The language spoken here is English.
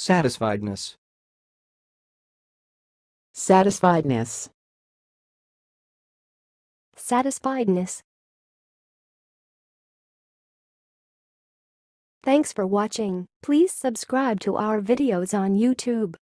Satisfiedness. Satisfiedness. Satisfiedness. Thanks for watching. Please subscribe to our videos on YouTube.